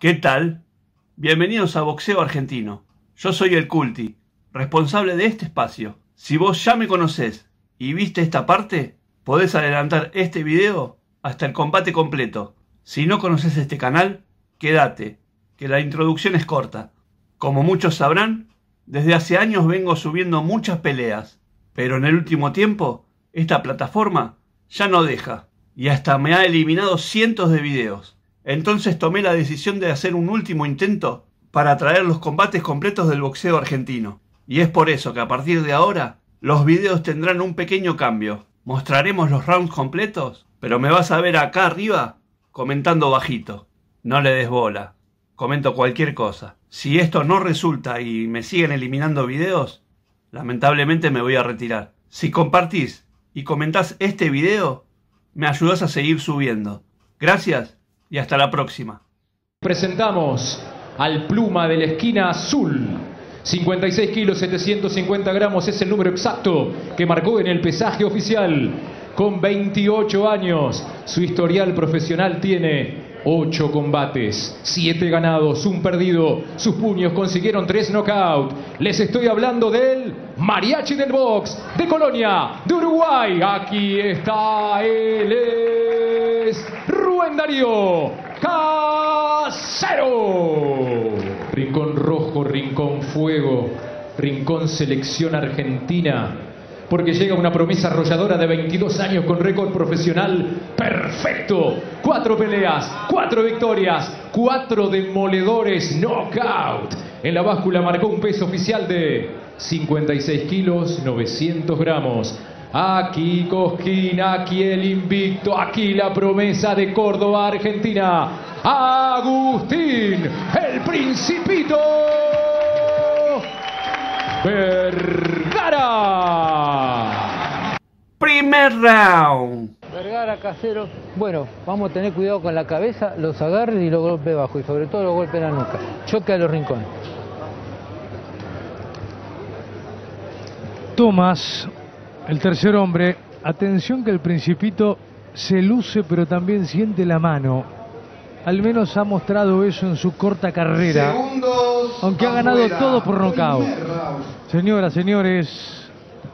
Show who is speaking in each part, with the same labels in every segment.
Speaker 1: ¿Qué tal? Bienvenidos a Boxeo Argentino. Yo soy el Culti, responsable de este espacio. Si vos ya me conocés y viste esta parte, podés adelantar este video hasta el combate completo. Si no conoces este canal, quédate, que la introducción es corta. Como muchos sabrán, desde hace años vengo subiendo muchas peleas, pero en el último tiempo, esta plataforma ya no deja, y hasta me ha eliminado cientos de videos. Entonces tomé la decisión de hacer un último intento para traer los combates completos del boxeo argentino. Y es por eso que a partir de ahora, los videos tendrán un pequeño cambio. Mostraremos los rounds completos, pero me vas a ver acá arriba comentando bajito. No le des bola, comento cualquier cosa. Si esto no resulta y me siguen eliminando videos, lamentablemente me voy a retirar. Si compartís y comentás este video, me ayudás a seguir subiendo. Gracias y hasta la próxima.
Speaker 2: Presentamos al Pluma de la esquina azul. 56 kilos 750 gramos es el número exacto que marcó en el pesaje oficial. Con 28 años, su historial profesional tiene 8 combates, 7 ganados, 1 perdido. Sus puños consiguieron 3 knockouts. Les estoy hablando del Mariachi del Box de Colonia, de Uruguay. Aquí está, él es Rubén Darío Casero. Rincón Rojo, Rincón Fuego, Rincón Selección Argentina. Porque llega una promesa arrolladora de 22 años con récord profesional perfecto. 4 peleas, 4 victorias, 4 demoledores knockout. En la báscula marcó un peso oficial de 56 kilos 900 gramos. Aquí Cosquín, aquí el invicto, aquí la promesa de Córdoba, Argentina. Agustín, el Principito Vergara.
Speaker 1: Primer round.
Speaker 3: Vergara, Casero. Bueno, vamos a tener cuidado con la cabeza, los agarres y los golpes bajos. Y sobre todo los golpes en la nuca. Choque a los rincones.
Speaker 4: Tomás, el tercer hombre. Atención que el Principito se luce pero también siente la mano. Al menos ha mostrado eso en su corta carrera. Aunque ha ganado todo por nocaut. Señoras, señores.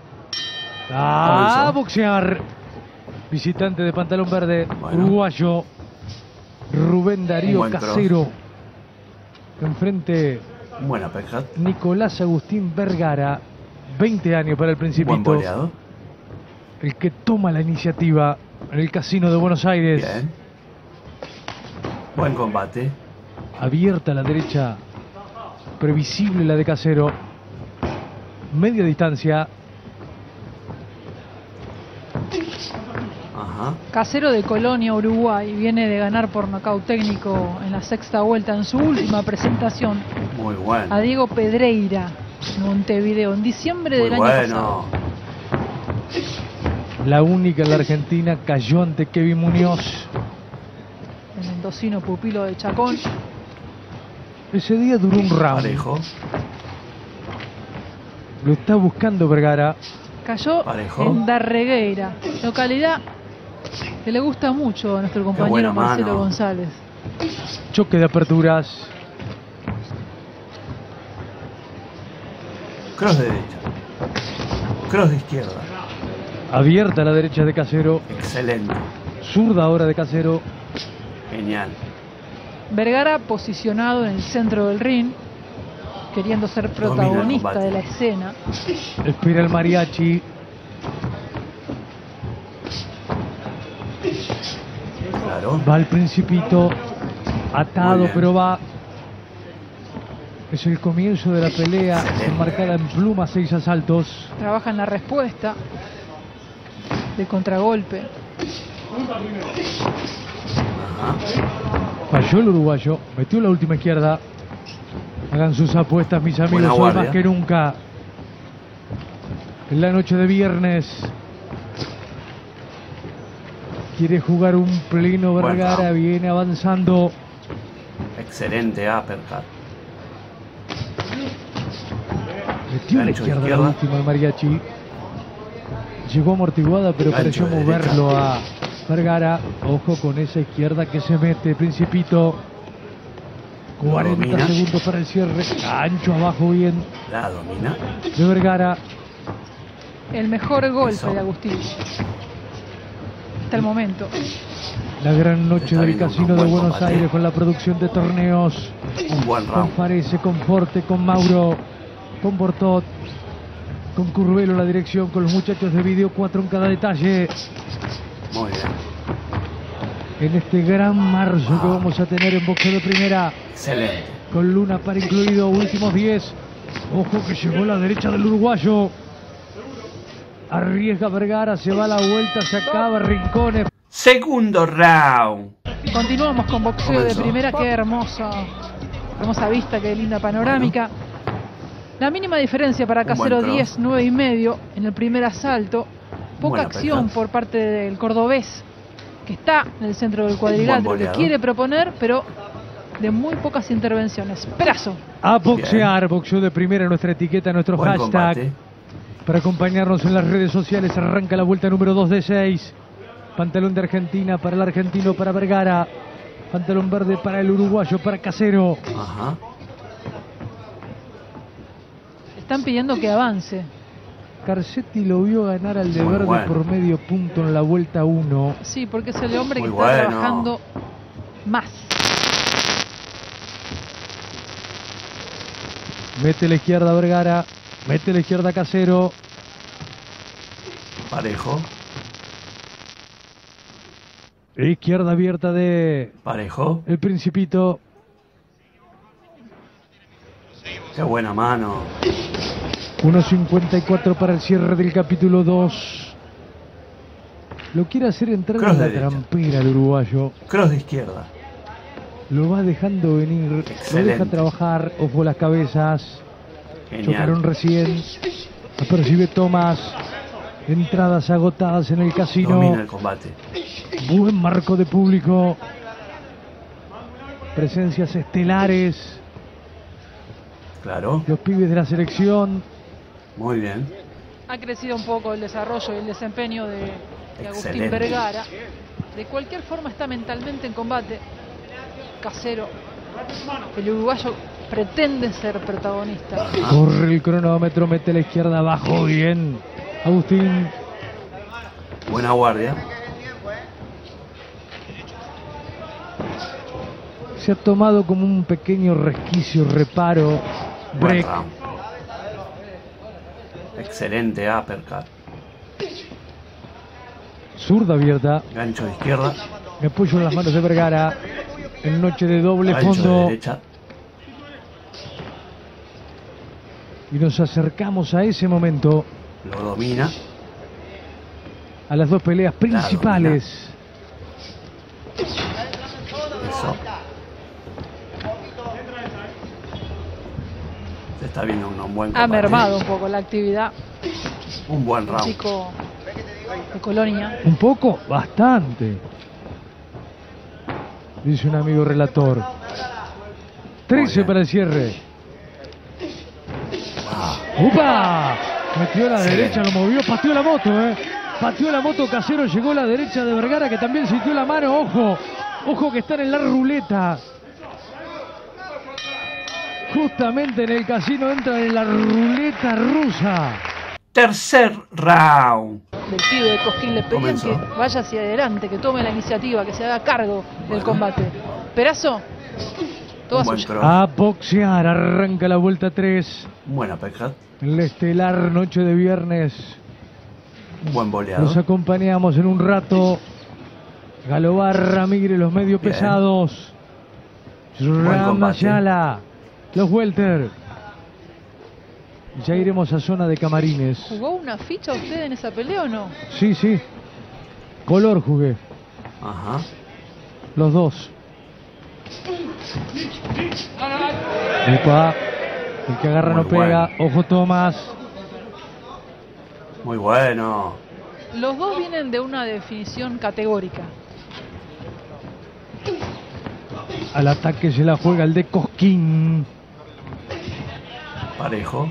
Speaker 4: A boxear. Visitante de pantalón verde, uruguayo Rubén Darío Casero. Enfrente Nicolás Agustín Vergara. 20 años para el Principito. El que toma la iniciativa en el Casino de Buenos Aires.
Speaker 1: Bien. Buen combate.
Speaker 4: Abierta a la derecha. Previsible la de Casero. Media distancia.
Speaker 1: Ajá.
Speaker 5: Casero de Colonia, Uruguay. Viene de ganar por nocaut técnico en la 6ª vuelta en su última presentación.
Speaker 1: Muy bueno.
Speaker 5: A Diego Pedreira, en Montevideo, en diciembre del año pasado.
Speaker 4: La única en la Argentina cayó ante Kevin Muñoz.
Speaker 5: El mendocino pupilo de Chacón.
Speaker 4: Ese día duró un round.
Speaker 1: Parejo.
Speaker 4: Lo está buscando Vergara.
Speaker 5: Cayó en Darregueira, localidad que le gusta mucho a nuestro compañero Marcelo González.
Speaker 4: Choque de aperturas.
Speaker 1: Cross de derecha. Cross de izquierda.
Speaker 4: Abierta a la derecha de Casero.
Speaker 1: Excelente.
Speaker 4: Zurda ahora de Casero.
Speaker 1: Genial.
Speaker 5: Vergara posicionado en el centro del ring, queriendo ser protagonista de la escena.
Speaker 4: Espera el mariachi.
Speaker 1: Claro.
Speaker 4: Va el Principito. Atado, pero va. Es el comienzo de la pelea, enmarcada en pluma, 6 asaltos.
Speaker 5: Trabaja en la respuesta de contragolpe.
Speaker 4: Falló el uruguayo, metió la última izquierda. Hagan sus apuestas, mis amigos, hoy más que nunca. En la noche de viernes. Quiere jugar un pleno Vergara, viene avanzando.
Speaker 1: Excelente uppercut.
Speaker 4: Metió la izquierda la última el mariachi. Llegó amortiguada, pero pareció moverlo a Vergara. Ojo con esa izquierda que se mete, Principito. 40 segundos para el cierre. Ancho abajo bien.
Speaker 1: La domina.
Speaker 4: De Vergara.
Speaker 5: El mejor golpe de Agustín. Hasta el momento.
Speaker 4: La gran noche del Casino de Buenos Aires con la producción de torneos.
Speaker 1: Un buen round.
Speaker 4: Con Farese, con Forte, con Mauro, con Bortot, con Curvelo la dirección, con los muchachos de Video 4 en cada detalle.
Speaker 1: Muy bien.
Speaker 4: En este gran marzo que vamos a tener en boxeo de primera.
Speaker 1: Excelente.
Speaker 4: Con Luna para incluido, últimos 10. Ojo que llegó la derecha del uruguayo. Arriesga Vergara, se va a la vuelta, se acaba Rincones.
Speaker 1: Segundo round.
Speaker 5: Continuamos con boxeo de primera. Qué hermosa vista, qué linda panorámica. La mínima diferencia para Casero, 10, 9 y medio en el primer asalto. Poca acción por parte del cordobés, que está en el centro del cuadrilátero, que quiere proponer, pero de muy pocas intervenciones. Perazo.
Speaker 4: A boxear, boxeo de primera, nuestra etiqueta, nuestro hashtag. Combate. Para acompañarnos en las redes sociales, arranca la vuelta número 2 de 6. Pantalón de Argentina para el argentino, para Vergara. Pantalón verde para el uruguayo, para Casero.
Speaker 1: Ajá.
Speaker 5: Están pidiendo que avance.
Speaker 4: Carcetti lo vio ganar al de verde por medio punto en la vuelta 1.
Speaker 5: Sí, porque es el hombre que está trabajando más.
Speaker 4: Mete la izquierda Vergara, mete la izquierda Casero.
Speaker 1: Parejo.
Speaker 4: Izquierda abierta de
Speaker 1: Parejo.
Speaker 4: el Principito.
Speaker 1: Qué buena mano.
Speaker 4: 1.54 para el cierre del capítulo 2. Lo quiere hacer entrar en la trampera el uruguayo.
Speaker 1: Cross de izquierda.
Speaker 4: Lo va dejando venir. Excelente. Lo deja trabajar. Ojo las cabezas.
Speaker 1: Genial.
Speaker 4: Chocaron recién. Apercibe Tomás. Entradas agotadas en el casino.
Speaker 1: Domina el combate.
Speaker 4: Buen marco de público. Presencias estelares.
Speaker 1: Claro.
Speaker 4: Los pibes de la selección.
Speaker 1: Muy bien.
Speaker 5: Ha crecido un poco el desarrollo y el desempeño de Agustín Vergara. De cualquier forma está mentalmente en combate. Casero. El uruguayo pretende ser protagonista.
Speaker 1: Ajá.
Speaker 4: Corre el cronómetro, mete la izquierda abajo. Bien. Agustín.
Speaker 1: Buena guardia.
Speaker 4: Se ha tomado como un pequeño resquicio, reparo. Break.
Speaker 1: Excelente uppercut.
Speaker 4: Zurda abierta.
Speaker 1: Gancho de izquierda.
Speaker 4: Me apoyo en las manos de Vergara. En noche de doble
Speaker 1: Gancho
Speaker 4: fondo.
Speaker 1: de derecha.
Speaker 4: Y nos acercamos a ese momento.
Speaker 1: Lo domina.
Speaker 4: A las dos peleas principales.
Speaker 1: Eso. Se está viendo un buen combate.
Speaker 5: Ha mermado un poco la actividad.
Speaker 1: Un buen round.
Speaker 5: Chico de Colonia.
Speaker 4: Un poco, bastante. Dice un amigo relator. 13 para el cierre. ¡Upa! Metió a la derecha, lo movió, pateó la moto, Pateó la moto Casero, llegó a la derecha de Vergara, que también sintió la mano. Ojo, ojo que están en la ruleta. Justamente en el casino entran en la ruleta rusa.
Speaker 1: Tercer round.
Speaker 5: Del pibe de Cosquín le pedían que vaya hacia adelante, que tome la iniciativa, que se haga cargo del combate. Perazo, toda suya.
Speaker 4: A boxear, arranca la vuelta 3.
Speaker 1: Buena pesca.
Speaker 4: En la estelar noche de viernes.
Speaker 1: Un buen boleado.
Speaker 4: Nos acompañamos en un rato. Galobar, Ramírez, los medio pesados. Ramayala, los welter. Ya iremos a zona de camarines.
Speaker 5: ¿Jugó una ficha usted en esa pelea o no?
Speaker 4: Sí, sí. Color jugué.
Speaker 1: Ajá.
Speaker 4: Los dos. Epa. El que agarra no pega. Ojo Tomás.
Speaker 1: Muy bueno.
Speaker 5: Los dos vienen de una definición categórica.
Speaker 4: Al ataque se la juega el de Cosquín.
Speaker 1: Parejo.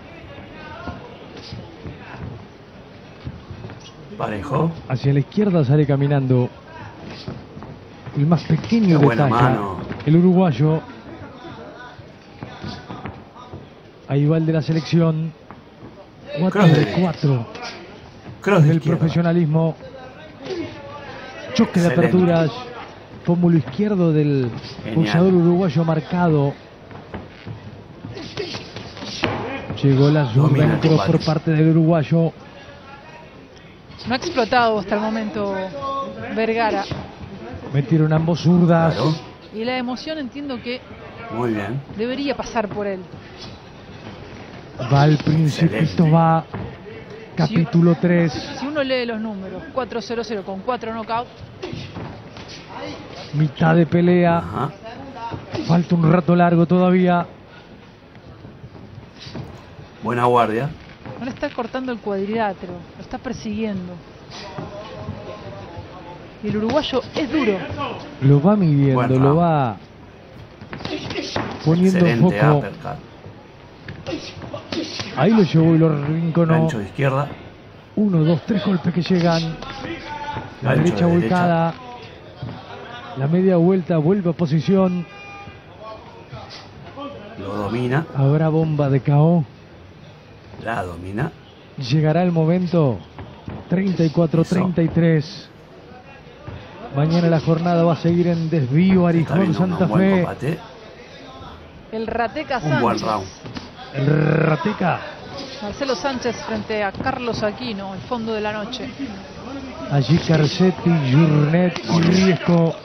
Speaker 1: Parejo.
Speaker 4: Hacia la izquierda sale caminando el más pequeño de talla, el uruguayo. Ahí va el de la selección. 4 de 4.
Speaker 1: Cross de
Speaker 4: El
Speaker 1: izquierda.
Speaker 4: profesionalismo. Choque de
Speaker 1: Excelente.
Speaker 4: aperturas. Pómulo izquierdo del
Speaker 1: Genial.
Speaker 4: boxeador uruguayo marcado. Llegó la zurda
Speaker 1: Domina
Speaker 4: en
Speaker 1: el
Speaker 4: cross
Speaker 1: combate.
Speaker 4: por parte del uruguayo.
Speaker 5: No ha explotado hasta el momento Vergara.
Speaker 4: Metieron ambos zurdas.
Speaker 1: Claro.
Speaker 5: Y la emoción entiendo que
Speaker 1: Muy bien.
Speaker 5: debería pasar por él.
Speaker 4: Va el Principito,
Speaker 1: Excelente.
Speaker 4: va. Capítulo 3.
Speaker 5: Si uno lee los números, 4-0-0 con 4 knockouts,
Speaker 4: Mitad de pelea.
Speaker 1: Ajá.
Speaker 4: Falta un rato largo todavía.
Speaker 1: Buena guardia.
Speaker 5: no le está cortando el cuadrilátero, lo está persiguiendo. Y el uruguayo es duro.
Speaker 4: Lo va midiendo,
Speaker 1: Buen
Speaker 4: lo
Speaker 1: round.
Speaker 4: va poniendo en
Speaker 1: Excelente
Speaker 4: foco.
Speaker 1: uppercut.
Speaker 4: Ahí lo llevó y lo rinconó.
Speaker 1: Gancho de izquierda.
Speaker 4: 1, 2, 3 golpes que llegan. La
Speaker 1: Gancho
Speaker 4: derecha
Speaker 1: de
Speaker 4: volcada. La media vuelta vuelve a posición.
Speaker 1: Lo domina.
Speaker 4: Habrá bomba de KO.
Speaker 1: La domina.
Speaker 4: Llegará el momento. 34-33. Mañana la jornada va a seguir en desvío
Speaker 1: Está
Speaker 4: Arijón,
Speaker 1: viendo
Speaker 4: Santa
Speaker 1: un buen
Speaker 4: Fe.
Speaker 1: combate.
Speaker 5: El Rateca
Speaker 1: Un buen
Speaker 5: Sánchez.
Speaker 1: round.
Speaker 4: El Rateca.
Speaker 5: Marcelo Sánchez frente a Carlos Aquino, el fondo de la noche.
Speaker 4: Allí Carcetti, Journet y Riesco.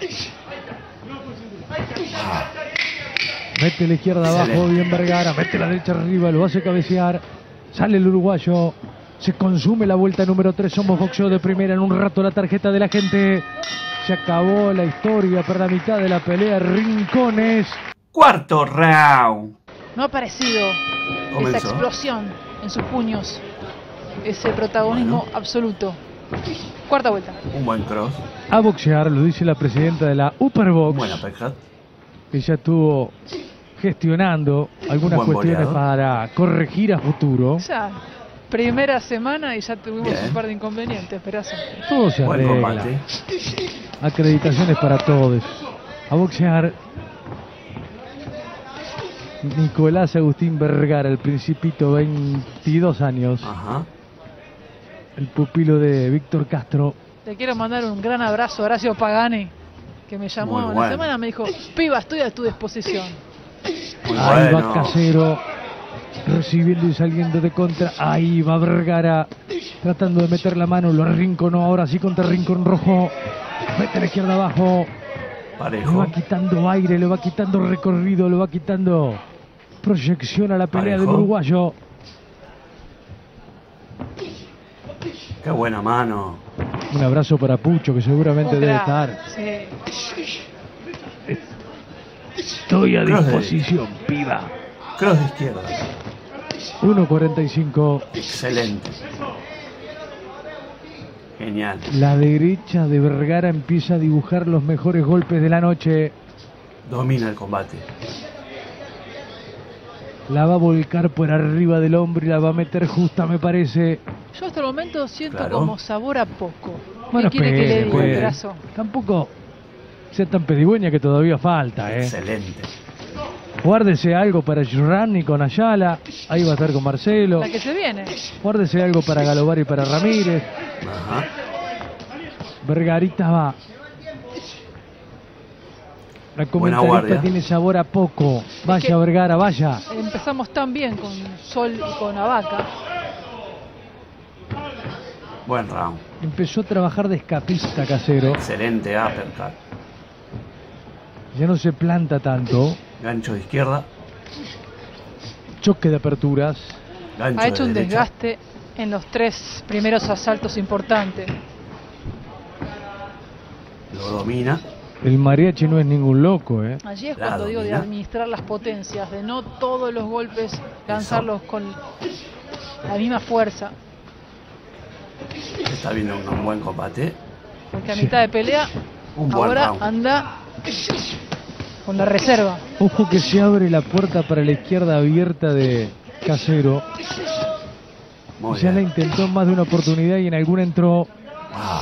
Speaker 4: Mete la izquierda abajo,
Speaker 1: Excelente.
Speaker 4: bien Vergara. Mete la derecha arriba, lo hace cabecear. Sale el uruguayo. Se consume la vuelta número 3. Somos boxeo de primera. En un rato la tarjeta de la gente. Se acabó la historia para la mitad de la pelea. Rincones.
Speaker 1: Cuarto round.
Speaker 5: No ha aparecido
Speaker 1: Comenzó.
Speaker 5: esa explosión en sus puños, ese protagonismo absoluto. Cuarta vuelta.
Speaker 1: Un buen cross.
Speaker 4: A boxear, lo dice la presidenta de la Upperbox.
Speaker 1: Un buen uppercut.
Speaker 4: Que ya estuvo gestionando algunas
Speaker 1: Buen
Speaker 4: cuestiones
Speaker 1: boleado.
Speaker 4: para corregir a futuro.
Speaker 5: O sea, primera semana y ya tuvimos
Speaker 1: Bien.
Speaker 5: un par de inconvenientes, Perazo.
Speaker 4: Todo se
Speaker 1: Buen
Speaker 4: arregla.
Speaker 1: combate.
Speaker 4: Acreditaciones para todos. A boxear. Nicolás Agustín Vergara, el Principito, 22 años.
Speaker 1: Ajá.
Speaker 4: El pupilo de Víctor Castro.
Speaker 5: Le quiero mandar un gran abrazo a Horacio Pagani, que me llamó
Speaker 1: Muy
Speaker 5: en la
Speaker 1: bueno.
Speaker 5: semana, me dijo, piba, estoy a tu disposición.
Speaker 1: Muy
Speaker 4: Ahí
Speaker 1: bueno.
Speaker 4: va Casero. Recibiendo y saliendo de contra. Ahí va Vergara. Tratando de meter la mano. Lo arrinconó ahora sí contra Rincón Rojo. Mete la izquierda abajo. Le
Speaker 1: Parejo.
Speaker 4: va quitando aire, le va quitando recorrido, le va quitando proyección a la pelea
Speaker 1: Parejo.
Speaker 4: del uruguayo.
Speaker 1: Qué buena mano.
Speaker 4: Un abrazo para Pucho, que seguramente
Speaker 5: Un
Speaker 4: debe
Speaker 5: crack.
Speaker 4: estar.
Speaker 5: Sí.
Speaker 4: Estoy a
Speaker 1: Cross de
Speaker 4: disposición, piba.
Speaker 1: Cross de izquierda.
Speaker 4: 1.45.
Speaker 1: Excelente. Genial.
Speaker 4: La derecha de Vergara empieza a dibujar los mejores golpes de la noche.
Speaker 1: Domina el combate.
Speaker 4: La va a volcar por arriba del hombro y la va a meter justa, me parece.
Speaker 5: Yo hasta el momento siento
Speaker 1: Claro.
Speaker 5: como sabor a poco.
Speaker 4: Bueno,
Speaker 5: ¿Qué quiere que le
Speaker 4: espere,
Speaker 5: diga,
Speaker 4: espere.
Speaker 5: Perazo?
Speaker 4: Tampoco sea tan pedigüeña, que todavía falta,
Speaker 1: Excelente.
Speaker 4: Guárdese algo para Giurrani con Ayala. Ahí va a estar con Marcelo.
Speaker 5: La que se viene.
Speaker 4: Guárdese algo para Galobar y para Ramírez.
Speaker 1: Ajá.
Speaker 4: Vergarita va. La
Speaker 1: Buena
Speaker 4: comentarista
Speaker 1: guardia.
Speaker 4: tiene sabor a poco. Vaya
Speaker 5: que-
Speaker 4: Vergara, vaya.
Speaker 5: Empezamos tan bien con Sol y con Abaca.
Speaker 1: Buen round.
Speaker 4: Empezó a trabajar de escapista, Casero.
Speaker 1: Excelente uppercut.
Speaker 4: Ya no se planta tanto.
Speaker 1: Gancho de izquierda.
Speaker 4: Choque de aperturas.
Speaker 1: Gancho
Speaker 5: Ha hecho
Speaker 1: de
Speaker 5: un
Speaker 1: derecha.
Speaker 5: desgaste en los 3 primeros asaltos importantes.
Speaker 1: Lo domina.
Speaker 4: El mariachi no es ningún loco,
Speaker 5: Allí es
Speaker 1: La
Speaker 5: cuando digo de
Speaker 1: domina.
Speaker 5: administrar las potencias, de no todos los golpes lanzarlos con la misma fuerza.
Speaker 1: Está viendo un buen combate.
Speaker 5: Porque a
Speaker 4: Sí.
Speaker 5: mitad de pelea
Speaker 1: Un buen
Speaker 5: ahora
Speaker 1: round.
Speaker 5: anda con la reserva.
Speaker 4: Ojo que se abre la puerta para la izquierda abierta de Casero.
Speaker 1: Muy
Speaker 4: Ya la
Speaker 1: bien.
Speaker 4: intentó en más de una oportunidad y en alguna entró.
Speaker 1: Ah,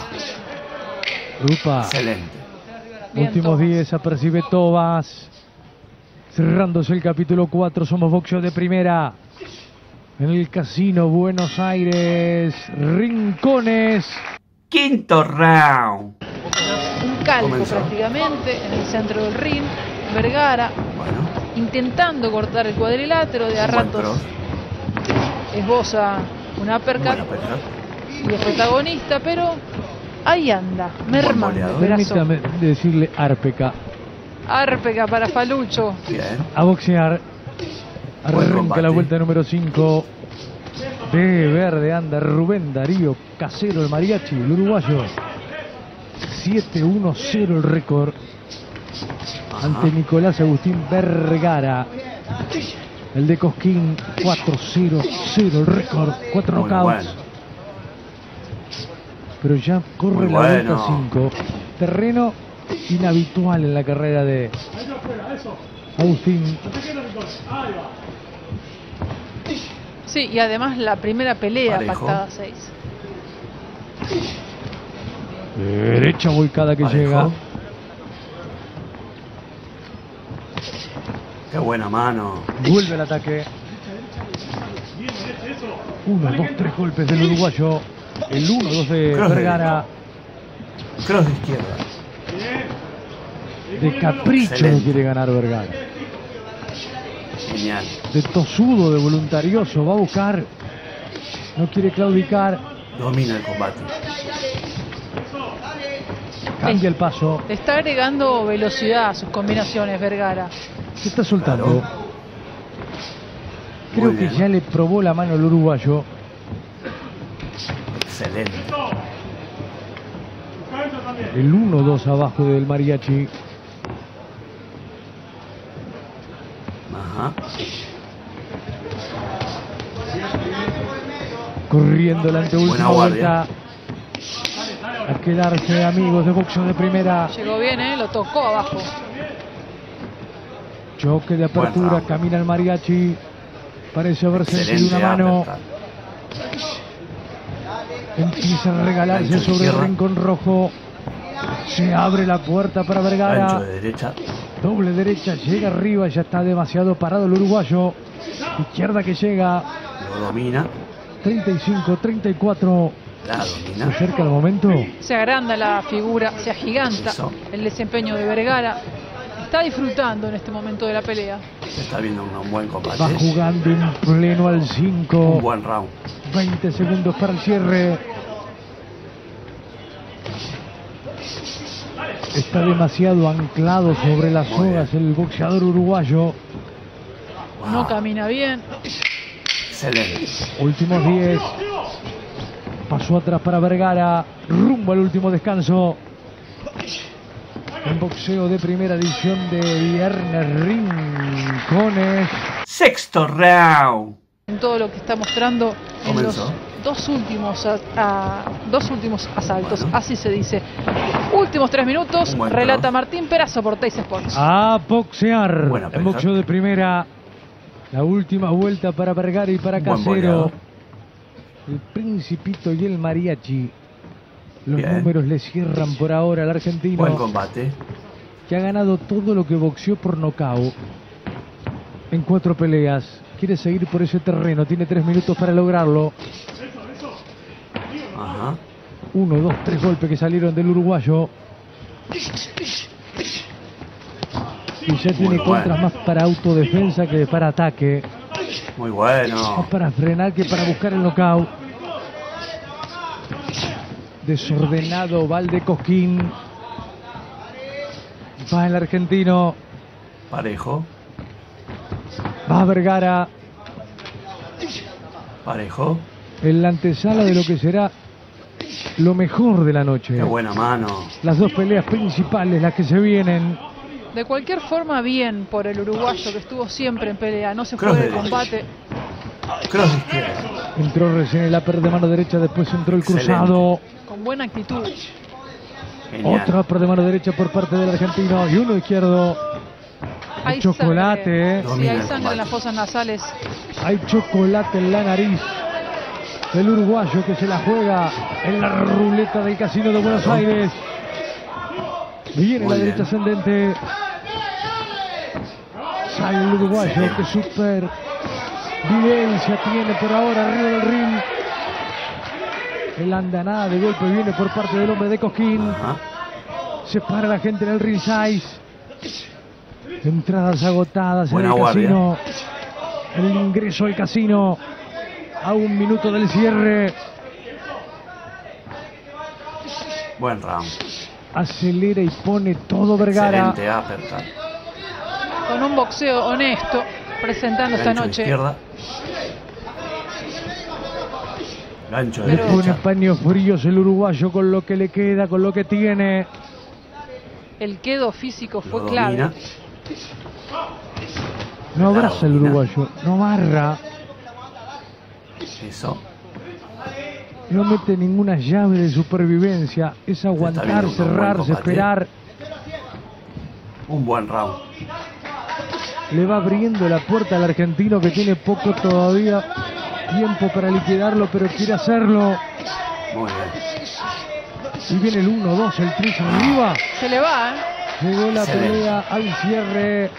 Speaker 4: Upa.
Speaker 1: excelente.
Speaker 5: Bien,
Speaker 4: Últimos
Speaker 5: Tomás.
Speaker 4: 10, apercibe Tobas. Cerrándose el capítulo 4, somos Boxeo de Primera. En el Casino Buenos Aires, Rincones.
Speaker 1: Quinto round.
Speaker 5: Un calco
Speaker 1: Comenzó.
Speaker 5: prácticamente en el centro del ring. Vergara
Speaker 1: Bueno,
Speaker 5: intentando cortar el cuadrilátero, de a
Speaker 1: un buen
Speaker 5: ratos
Speaker 1: cross.
Speaker 5: esboza un uppercut
Speaker 1: Buena pelea.
Speaker 5: y es protagonista, pero ahí anda, mermando el
Speaker 1: boleador.
Speaker 5: brazo.
Speaker 4: Permítame decirle Arpeca.
Speaker 5: Árpega para Falucho.
Speaker 1: Bien.
Speaker 4: A boxear.
Speaker 1: Buen
Speaker 4: Arranca
Speaker 1: combate.
Speaker 4: la vuelta número 5. De verde anda Rubén Darío Casero, el mariachi, el uruguayo. 7-1-0 el récord.
Speaker 1: Ajá.
Speaker 4: Ante Nicolás Agustín Vergara. El de Cosquín, 4-0-0 el récord. 4
Speaker 1: Muy
Speaker 4: knockouts.
Speaker 1: bueno.
Speaker 4: Pero ya corre
Speaker 1: Muy
Speaker 4: la vuelta
Speaker 1: bueno.
Speaker 4: 5. Terreno inhabitual en la carrera de Agustín.
Speaker 5: Sí, y además la primera pelea
Speaker 1: Parejo.
Speaker 5: pactada 6.
Speaker 4: Derecha volcada que
Speaker 1: Parejo.
Speaker 4: llega.
Speaker 1: Qué buena mano.
Speaker 4: Vuelve el ataque. 1, 2, 3 golpes del uruguayo. El 1-2 de
Speaker 1: Cross de
Speaker 4: Vergara.
Speaker 1: Cross de izquierda.
Speaker 4: De capricho
Speaker 1: Excelente.
Speaker 4: no quiere ganar Vergara.
Speaker 1: Genial.
Speaker 4: De tosudo, de voluntarioso. Va a buscar. No quiere claudicar.
Speaker 1: Domina el combate.
Speaker 4: Cambia el paso.
Speaker 5: Le está agregando velocidad a sus combinaciones, Vergara.
Speaker 4: Se está soltando.
Speaker 1: Claro.
Speaker 4: Creo
Speaker 1: Muy
Speaker 4: que
Speaker 1: bien.
Speaker 4: ya le probó la mano al uruguayo.
Speaker 1: Excelente.
Speaker 4: El 1-2 abajo del mariachi.
Speaker 1: Ajá.
Speaker 4: Corriendo la anteúltima
Speaker 1: Buena guardia.
Speaker 4: vuelta. A quedarse amigos de Boxeo de Primera.
Speaker 5: Llegó bien, lo tocó abajo.
Speaker 4: Choque de
Speaker 1: Buen
Speaker 4: apertura.
Speaker 1: round.
Speaker 4: Camina el mariachi. Parece haber sentido
Speaker 1: Excelente
Speaker 4: una mano.
Speaker 1: uppercut.
Speaker 4: Empieza a regalarse
Speaker 1: Ancho de
Speaker 4: sobre el
Speaker 1: izquierda.
Speaker 4: rincón rojo. Se abre la puerta para Vergara.
Speaker 1: Ancho de derecha.
Speaker 4: Doble derecha, llega arriba, ya está demasiado parado el uruguayo. Izquierda que llega,
Speaker 1: Lo domina.
Speaker 4: 35, 34.
Speaker 1: La
Speaker 4: Se
Speaker 1: domina.
Speaker 4: acerca el momento.
Speaker 5: Se agranda la figura, se agiganta
Speaker 1: Eso.
Speaker 5: el desempeño de Vergara. Está disfrutando en este momento de la pelea.
Speaker 1: Se está viendo un buen combate.
Speaker 4: Va jugando en pleno al 5.
Speaker 1: Un buen round.
Speaker 4: 20 segundos para el cierre. Está demasiado anclado sobre las
Speaker 1: Muy
Speaker 4: sogas el boxeador uruguayo.
Speaker 1: Wow.
Speaker 5: No camina bien.
Speaker 1: Excelente.
Speaker 4: Últimos 10. Pasó atrás para Vergara. Rumbo al último descanso. En Boxeo de Primera, edición de viernes, Rincones.
Speaker 1: Sexto round.
Speaker 5: En todo lo que está mostrando en
Speaker 1: Comenzó.
Speaker 5: los dos últimos asaltos,
Speaker 1: Bueno.
Speaker 5: así se dice. Últimos 3 minutos,
Speaker 1: Un buen
Speaker 5: relata
Speaker 1: cross.
Speaker 5: Martín Perazo por Teis Sports.
Speaker 4: A boxear.
Speaker 1: Buena
Speaker 4: En
Speaker 1: pelea.
Speaker 4: Boxeo de Primera. La última vuelta para Vergara y para
Speaker 1: Un buen
Speaker 4: Casero.
Speaker 1: boleador.
Speaker 4: El Principito y el Mariachi. Los
Speaker 1: Bien.
Speaker 4: números le cierran por ahora al argentino,
Speaker 1: Buen combate.
Speaker 4: que ha ganado todo lo que boxeó por nocaut en 4 peleas. Quiere seguir por ese terreno, tiene 3 minutos para lograrlo.
Speaker 1: Ajá.
Speaker 4: 1, 2, 3 golpes que salieron del uruguayo. Y ya tiene
Speaker 1: Muy
Speaker 4: contras
Speaker 1: bueno.
Speaker 4: más para autodefensa que para ataque.
Speaker 1: Muy
Speaker 4: Más
Speaker 1: bueno.
Speaker 4: para frenar que para buscar el knockout. Desordenado Valde Cosquín. Va el argentino.
Speaker 1: Parejo.
Speaker 4: Va Vergara.
Speaker 1: Parejo.
Speaker 4: En la antesala de lo que será lo mejor de la noche.
Speaker 1: Qué buena mano.
Speaker 4: Las dos peleas principales, las que se vienen.
Speaker 5: De cualquier forma, bien por el uruguayo que estuvo siempre en pelea. No se
Speaker 1: Cross
Speaker 5: fue de
Speaker 1: derecha.
Speaker 5: combate.
Speaker 1: Cross de izquierda.
Speaker 4: Entró recién el upper de mano derecha, después entró el
Speaker 1: Excelente.
Speaker 4: cruzado.
Speaker 5: Con buena actitud.
Speaker 1: Genial.
Speaker 4: Otro upper de mano derecha por parte del argentino y uno izquierdo.
Speaker 5: Hay
Speaker 4: chocolate,
Speaker 5: sangre.
Speaker 4: ¿eh?
Speaker 5: Sí,
Speaker 1: Domina
Speaker 5: hay
Speaker 1: el
Speaker 5: sangre
Speaker 1: combate.
Speaker 5: en las fosas nasales.
Speaker 4: Hay chocolate en la nariz del uruguayo que se la juega en la ruleta del Casino de Buenos
Speaker 1: Claro.
Speaker 4: Aires. Viene
Speaker 1: Muy
Speaker 4: la derecha
Speaker 1: bien.
Speaker 4: ascendente. Sale el uruguayo, que super vivencia tiene por ahora arriba del ring. El andanada de golpe viene por parte del hombre de Cosquín. Se para la gente en el ringside. Entradas agotadas en el casino. El ingreso al casino a 1 minuto del cierre.
Speaker 1: Buen round.
Speaker 4: Acelera y pone todo Vergara.
Speaker 1: Excelente uppercut.
Speaker 5: Con un boxeo honesto, presentando esta noche.
Speaker 1: Izquierda. Gancho de
Speaker 4: Le
Speaker 1: derecha.
Speaker 4: pone paños fríos el uruguayo con lo que le queda, con lo que tiene.
Speaker 5: El quedo físico fue
Speaker 1: Lo
Speaker 5: clave.
Speaker 1: domina.
Speaker 4: No abraza el uruguayo, no amarra.
Speaker 1: Eso.
Speaker 4: No mete ninguna llave de supervivencia. Es aguantar,
Speaker 1: viendo un
Speaker 4: cerrarse,
Speaker 1: buen combate.
Speaker 4: esperar.
Speaker 1: Un buen round.
Speaker 4: Le va abriendo la puerta al argentino, que tiene poco todavía tiempo para liquidarlo, pero quiere hacerlo.
Speaker 1: Muy bien.
Speaker 4: Y viene el 1-2, el 3 arriba.
Speaker 5: Se le va,
Speaker 4: Llegó la
Speaker 1: Excelente.
Speaker 4: pelea al cierre.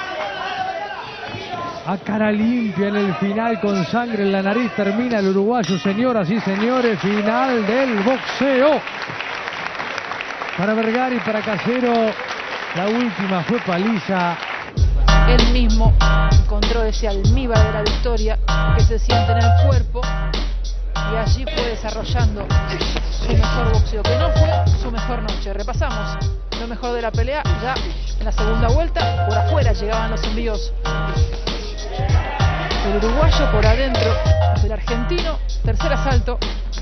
Speaker 4: A cara limpia en el final, con sangre en la nariz, termina el uruguayo, señoras y señores. Final del boxeo. Para Vergara y para Casero, la última fue paliza.
Speaker 5: Él mismo encontró ese almíbar de la victoria que se siente en el cuerpo y allí fue desarrollando su mejor boxeo, que no fue su mejor noche. Repasamos lo mejor de la pelea. Ya en la segunda vuelta, por afuera llegaban los envíos del uruguayo, por adentro del argentino. Tercer asalto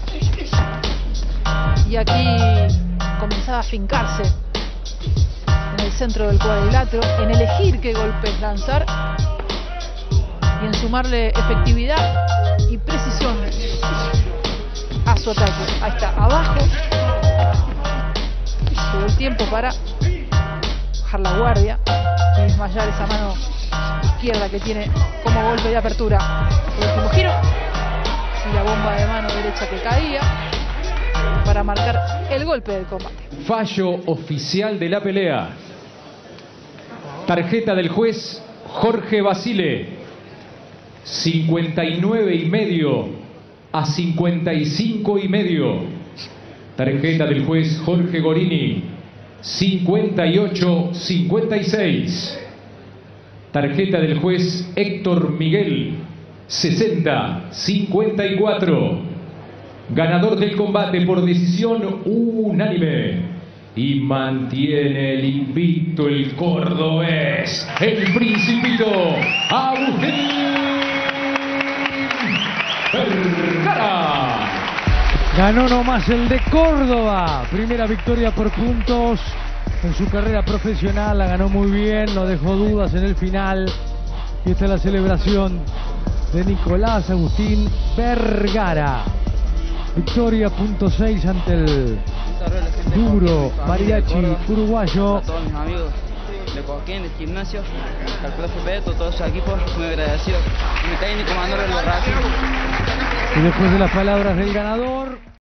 Speaker 5: y aquí comenzaba a fincarse en el centro del cuadrilátero, en elegir qué golpes lanzar y en sumarle efectividad y precisión a su ataque. Ahí está, abajo. Llegó el tiempo para bajar la guardia y desmayar esa mano izquierda que tiene como golpe de apertura. El último giro y la bomba de mano derecha que caía para marcar el golpe del combate.
Speaker 2: Fallo oficial de la pelea. Tarjeta del juez Jorge Basile. 59,5 a 55,5. Tarjeta del juez Jorge Gorini. 58-56. Tarjeta del juez Héctor Miguel. 60-54. Ganador del combate por decisión unánime. Y mantiene el invicto el cordobés, el Principito Agustín Vergara.
Speaker 4: Ganó nomás el de Córdoba. Primera victoria por puntos en su carrera profesional. La ganó muy bien, no dejó dudas en el final. Y esta es la celebración de Nicolás Agustín Vergara. Victoria .6 ante el duro mariachi uruguayo.
Speaker 6: A todos mis amigos de Coquín, del gimnasio, al profe Beto, todo su equipo, muy agradecido. Y mi técnico Manuel Borracho.
Speaker 4: Y después de las palabras del ganador,